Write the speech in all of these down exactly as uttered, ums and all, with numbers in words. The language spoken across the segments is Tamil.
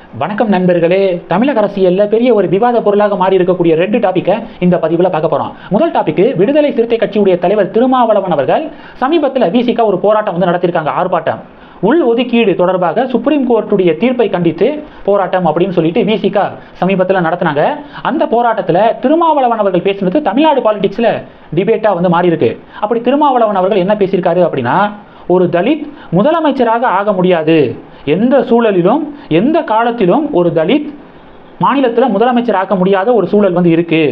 வணக்கம் நண்பர்களே. தமிழக அரசியல்ல பெரிய ஒரு விவாத பொருளாக மாறி இருக்கக்கூடிய ரெண்டு டாபிக்கை இந்த பதிவுல பார்க்க போறோம். முதல் டாபிக், விடுதலை சிறுத்தை கட்சியுடைய தலைவர் திருமாவளவன் அவர்கள் சமீபத்தில் விசிக ஒரு போராட்டம் வந்து நடத்திருக்காங்க. ஆர்ப்பாட்டம், உள் ஒதுக்கீடு தொடர்பாக சுப்ரீம் கோர்ட்டுடைய தீர்ப்பை கண்டித்து போராட்டம் அப்படின்னு சொல்லிட்டு விசிக சமீபத்தில் நடத்தினாங்க. அந்த போராட்டத்தில் திருமாவளவன் அவர்கள் பேசினது தமிழ்நாடு பாலிடிக்ஸ்ல டிபேட்டா வந்து மாறி இருக்கு. அப்படி திருமாவளவன் அவர்கள் என்ன பேசியிருக்காரு அப்படின்னா, ஒரு தலித் முதலமைச்சராக ஆக முடியாது, எந்த சூழலிலும் எந்த காலத்திலும் ஒரு தலித் மாநிலத்தில் முதலமைச்சர் ஆக்க முடியாத ஒரு சூழல் வந்து இருக்கு.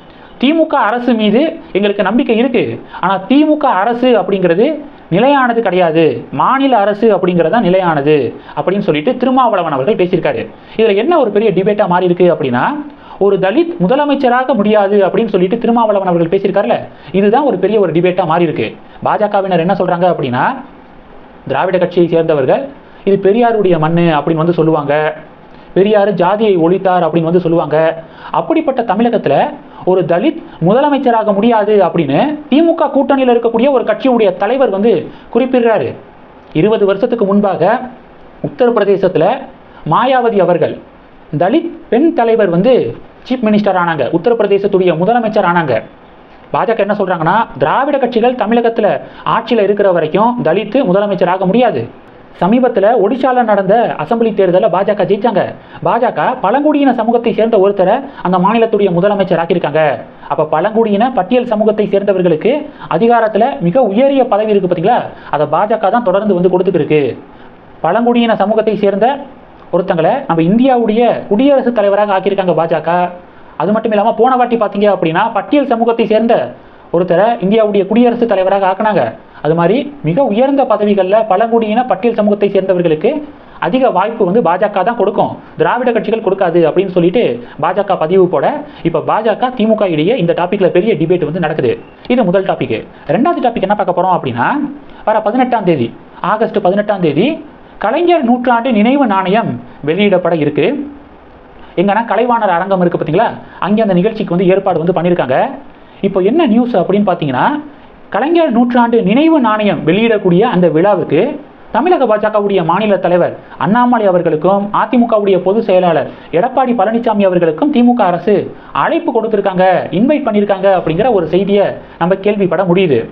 திமுக அரசு மீது எங்களுக்கு நம்பிக்கை இருக்கு, ஆனால் திமுக அரசு அப்படிங்கிறது நிலையானது கிடையாது, மாநில அரசு அப்படிங்கிறது தான் நிலையானது அப்படின்னு சொல்லிட்டு திருமாவளவன் அவர்கள் பேசியிருக்காரு. இதில் என்ன ஒரு பெரிய டிபேட்டா மாறி இருக்கு அப்படின்னா, ஒரு தலித் முதலமைச்சராக முடியாது அப்படின்னு சொல்லிட்டு திருமாவளவன் அவர்கள் பேசியிருக்காருல, இதுதான் ஒரு பெரிய ஒரு டிபேட்டா மாறி இருக்கு. பாஜகவினர் என்ன சொல்றாங்க அப்படின்னா, திராவிட கட்சியை சேர்ந்தவர்கள் இது பெரியாருடைய மண்ணு அப்படின்னு வந்து சொல்லுவாங்க, பெரியார் ஜாதியை ஒழித்தார் அப்படின்னு வந்து சொல்லுவாங்க. அப்படிப்பட்ட தமிழகத்தில் ஒரு தலித் முதலமைச்சராக முடியாது அப்படின்னு திமுக கூட்டணியில் இருக்கக்கூடிய ஒரு கட்சியுடைய தலைவர் வந்து குறிப்பிடுறாரு. இருபது வருஷத்துக்கு முன்பாக உத்தரப்பிரதேசத்தில் மாயாவதி அவர்கள் தலித் பெண் தலைவர் வந்து சீஃப் மினிஸ்டர் ஆனாங்க, உத்தரப்பிரதேசத்துடைய முதலமைச்சர் ஆனாங்க. பாஜக என்ன சொல்றாங்கன்னா, திராவிட கட்சிகள் தமிழகத்தில் ஆட்சியில் இருக்கிற வரைக்கும் தலித்து முதலமைச்சராக முடியாது. சமீபத்தில் ஒடிஷாவில் நடந்த அசம்பிளி தேர்தலில் பாஜக ஜெயிச்சாங்க. பாஜக பழங்குடியின சமூகத்தை சேர்ந்த ஒருத்தரை அந்த மாநிலத்துடைய முதலமைச்சர் ஆக்கியிருக்காங்க. அப்போ பழங்குடியின பட்டியல் சமூகத்தை சேர்ந்தவர்களுக்கு அதிகாரத்தில் மிக உயரிய பதவி இருக்குது பார்த்தீங்களா, அதை பாஜக தான் தொடர்ந்து வந்து கொடுத்துட்டு இருக்கு. பழங்குடியின சமூகத்தை சேர்ந்த ஒருத்தங்களை நம்ம இந்தியாவுடைய குடியரசுத் தலைவராக ஆக்கியிருக்காங்க பாஜக. அது மட்டும் இல்லாமல் போன வாட்டி பார்த்தீங்க அப்படின்னா பட்டியல் சமூகத்தை சேர்ந்த ஒருத்தரை இந்தியாவுடைய குடியரசுத் தலைவராக ஆக்கினாங்க. அது மாதிரி மிக உயர்ந்த பதவிகளில் பழங்குடியின பட்டியல் சமூகத்தை சேர்ந்தவர்களுக்கு அதிக வாய்ப்பு வந்து பாஜக தான் கொடுக்கும், திராவிட கட்சிகள் கொடுக்காது அப்படின்னு சொல்லிட்டு பாஜக பதிவு போட இப்போ பாஜக திமுக இடையே இந்த டாப்பிக்கில் பெரிய டிபேட் வந்து நடக்குது. இது முதல் டாபிக். ரெண்டாவது டாபிக் என்ன பார்க்க போகிறோம் அப்படின்னா, வர பதினெட்டாம் தேதி ஆகஸ்ட் பதினெட்டாம் தேதி கலைஞர் நூற்றாண்டு நினைவு நாணயம் வெளியிடப்பட இருக்கு. எங்கன்னா கலைவாணர் அரங்கம் இருக்குது பார்த்தீங்களா, அங்கே அந்த நிகழ்ச்சிக்கு வந்து ஏற்பாடு வந்து பண்ணியிருக்காங்க. இப்போ என்ன நியூஸ் அப்படின்னு பார்த்தீங்கன்னா, கலைஞர் நூற்றாண்டு நினைவு நாணயம் வெளியிடக்கூடிய அந்த விழாவுக்கு தமிழக பாஜகவுடைய மாநில தலைவர் அண்ணாமலை அவர்களுக்கும் அதிமுகவுடைய பொதுச் செயலாளர் எடப்பாடி பழனிசாமி அவர்களுக்கும் திமுக அரசு அழைப்பு கொடுத்திருக்காங்க, இன்வைட் பண்ணியிருக்காங்க அப்படிங்கிற ஒரு செய்தியை நம்ம கேள்விப்பட முடியுது.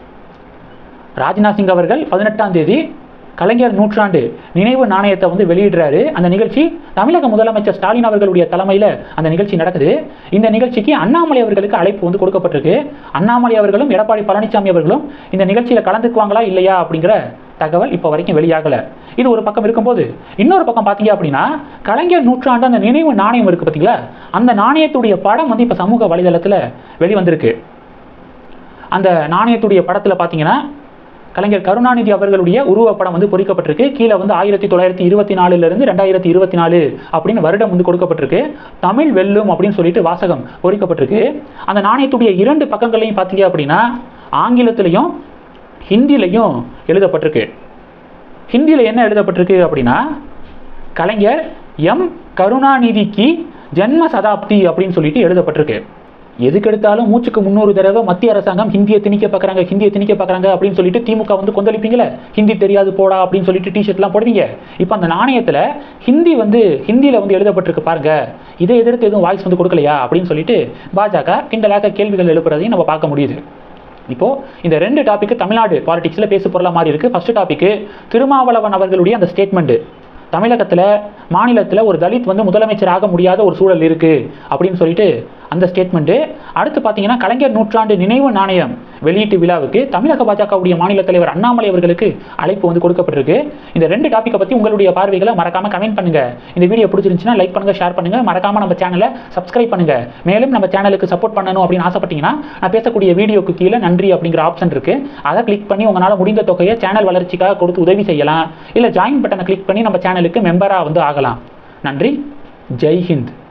ராஜ்நாத் சிங் அவர்கள் பதினெட்டாம் தேதி கலைஞர் நூற்றாண்டு நினைவு நாணயத்தை வந்து வெளியிடுறாரு. அந்த நிகழ்ச்சி தமிழக முதலமைச்சர் ஸ்டாலின் அவர்களுடைய தலைமையில் அந்த நிகழ்ச்சி நடக்குது. இந்த நிகழ்ச்சிக்கு அண்ணாமலை அவர்களுக்கு அழைப்பு வந்து கொடுக்கப்பட்டிருக்கு. அண்ணாமலை அவர்களும் எடப்பாடி பழனிசாமி அவர்களும் இந்த நிகழ்ச்சியில் கலந்துக்குவாங்களா இல்லையா அப்படிங்கிற தகவல் இப்போ வரைக்கும் வெளியாகலை. இது ஒரு பக்கம் இருக்கும்போது, இன்னொரு பக்கம் பார்த்தீங்க அப்படின்னா, கலைஞர் நூற்றாண்டு அந்த நினைவு நாணயம் இருக்குது பார்த்தீங்களா, அந்த நாணயத்துடைய படம் வந்து இப்போ சமூக வலைதளத்தில் வெளிவந்திருக்கு. அந்த நாணயத்துடைய படத்தில் பார்த்தீங்கன்னா கலைஞர் கருணாநிதி அவர்களுடைய உருவப்படம் வந்து பொறிக்கப்பட்டிருக்கு. கீழே வந்து ஆயிரத்தி தொள்ளாயிரத்தி இருபத்தி நாலுல இருந்து ரெண்டாயிரத்தி இருபத்தி நாலு அப்படின்னு வருடம் வந்து கொடுக்கப்பட்டிருக்கு. தமிழ் வெல்லும் அப்படின்னு சொல்லிட்டு வாசகம் பொறிக்கப்பட்டிருக்கு. அந்த நாணயத்துடைய இரண்டு பக்கங்களையும் பார்த்தீங்க அப்படின்னா ஆங்கிலத்திலையும் ஹிந்திலையும் எழுதப்பட்டிருக்கு. ஹிந்தியில் என்ன எழுதப்பட்டிருக்கு அப்படின்னா, கலைஞர் எம் கருணாநிதிக்கு ஜென்ம சதாப்தி அப்படின்னு சொல்லிட்டு எழுதப்பட்டிருக்கு. எதுக்கெடுத்தாலும் மூச்சுக்கு முன்னூறு தடவை மத்திய அரசாங்கம் ஹிந்தியை திணிக்க பார்க்குறாங்க, ஹிந்தியை திணிக்க பார்க்குறாங்க அப்படின்னு சொல்லிட்டு திமுக வந்து கொந்தளிப்பீங்களே, ஹிந்தி தெரியாது போடா அப்படின்னு சொல்லிட்டு டிஷர்ட்லாம் போடுவீங்க. இப்போ அந்த நாணயத்தில் ஹிந்தி வந்து ஹிந்தியில் வந்து எழுதப்பட்டிருக்கு பாருங்க, இதை எதிர்த்து எதுவும் வாய்ஸ் வந்து கொடுக்கலையா அப்படின்னு சொல்லிட்டு பாஜக கிண்டலாக கேள்விகள் எழுப்புறதையும் நம்ம பார்க்க முடியுது. இப்போ இந்த ரெண்டு டாபிக் தமிழ்நாடு பாலிடிக்ஸில் பேசு பொருளா மாதிரி இருக்கு. ஃபர்ஸ்ட் டாபிக், திருமாவளவன் அவர்களுடைய அந்த ஸ்டேட்மெண்ட், தமிழகத்தில் மாநிலத்தில் ஒரு தலித் வந்து முதலமைச்சர் ஆக முடியாத ஒரு சூழல் இருக்கு அப்படின்னு சொல்லிட்டு அந்த ஸ்டேட்மெண்ட்டு. அடுத்து பார்த்தீங்கன்னா கலைஞர் நூற்றாண்டு நினைவு நாணயம் வெளியீட்டு விழாவுக்கு தமிழக பாஜகவுடைய மாநில தலைவர் அண்ணாமலை அவர்களுக்கு அழைப்பு வந்து கொடுக்கப்பட்டிருக்கு. இந்த ரெண்டு டாப்பிக்கை பற்றி உங்களுடைய பார்வைகளை மறக்காம கமெண்ட் பண்ணுங்க. இந்த வீடியோ பிடிச்சிருந்துச்சுன்னா லைக் பண்ணுங்க, ஷேர் பண்ணுங்க, மறக்காம நம்ம சேனலை சப்ஸ்கிரைப் பண்ணுங்க. மேலும் நம்ம சேனலுக்கு சப்போர்ட் பண்ணணும் அப்படின்னு ஆசைப்பட்டீங்கன்னா நான் பேசக்கூடிய வீடியோக்கு கீழே நன்றி அப்படிங்கிற ஆப்ஷன் இருக்கு, அதை கிளிக் பண்ணி உங்களால் முடிந்த தொகையை சேனல் வளர்ச்சிக்காக கொடுத்து உதவி செய்யலாம். இல்லை ஜாயின் பட்டனை கிளிக் பண்ணி நம்ம சேனலுக்கு மெம்பராக வந்து ஆகலாம். நன்றி, ஜெய் ஹிந்த்.